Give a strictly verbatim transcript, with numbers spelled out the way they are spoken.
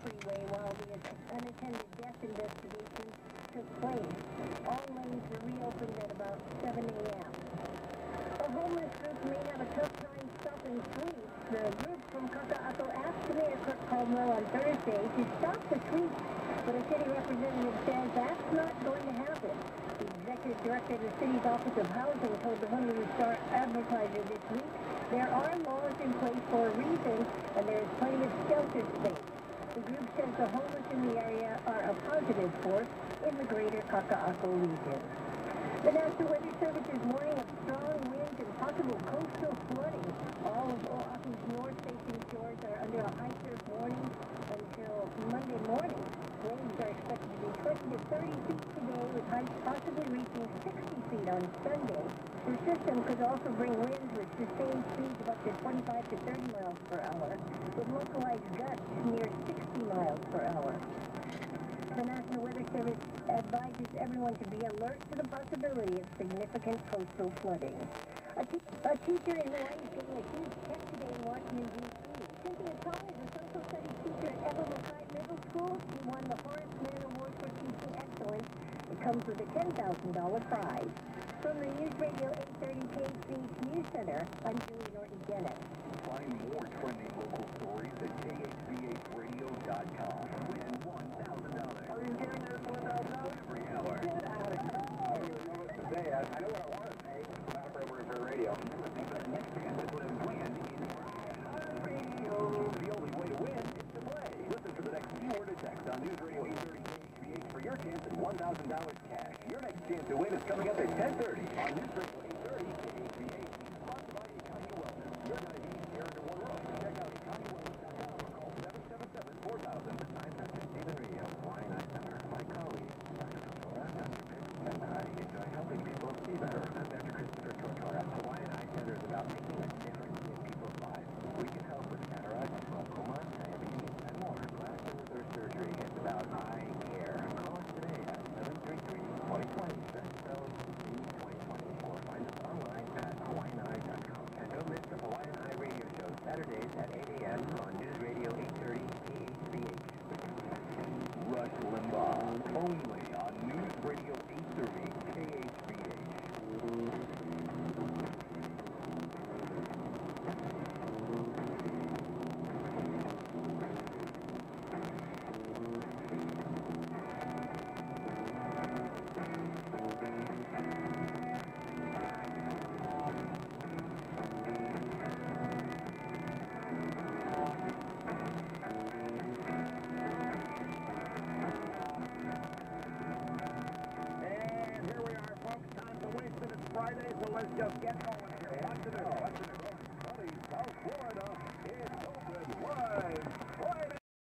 freeway while the unattended death investigation took place. All lanes were reopened at about seven a m A homeless group may have a tough time stopping sweeps. The group from Kaka'ako asked Mayor Kirk Caldwell on Thursday to stop the sweeps, but a city representative says that's not going to happen. The executive director of the city's Office of Housing told the Honolulu Star Advertiser this week there are laws in place for a reason and there is plenty of shelter space. The group says the homeless in the area are a positive force in the greater Kaka'ako region. The National Weather Service is warning of strong winds and possible coastal flooding. All of Oahu's north-facing shores are under a high surf warning until Monday morning. Waves are expected to be twenty to thirty feet today, with heights possibly reaching sixty feet on Sunday. The system could also bring winds with sustained speeds of up to twenty-five to thirty miles per hour, with localized gusts near sixty miles per hour. The National Weather Service advises everyone to be alert to the possibility of significant coastal flooding. A, te a teacher in Hawaii is getting a huge check today in Washington, D C Cynthia Tong is a social studies teacher at Evelyn Middle School. She won the Horace Mann Award for Teaching Excellence. It comes with a ten thousand dollar prize. From the News Radio eight thirty K H B H News Center, I'm Julie Norton-Dennis. Find more trending local stories at K H B H radio dot com. Win one thousand dollars. Are you getting this one thousand dollars? Every hour. Get out of here. Oh, you know what to say. I, I know what I want to say. Not for for radio. The next chance to win in radio. The only way to win is to play. Listen for the next few word of text on News Radio eight thirty K H B H for your chance at one thousand dollars cash. Your next chance to win is coming up at ten thirty on News Radio eight thirty K H B H. Sponsored by Economy Wellness. Your diabetes here under one roof. Check out economy wellness dot com or call seven seven seven, four thousand. I'm Doctor Stephen Radio, Hawaiian Eye Center. My colleague, Doctor Tortora, Doctor Pick, and I enjoy helping people see better. I'm Doctor Christopher Tortora. Hawaiian Eye Center is about making a difference in people's lives. We can help with cataracts, glaucoma, diabetes, and more. Glasses or surgery. It's about eye care. Call us today at seven three three, two zero two zero. That's spelled C twenty twenty. Or find us online at hawaiian eye dot com. And don't miss the Hawaiian Eye Radio Show Saturdays at eight a m on News Radio eight thirty K H B H. Rush Limbaugh, only on News Radio eight thirty K H B H. Friday, so let's just get going here. What to do? What to do?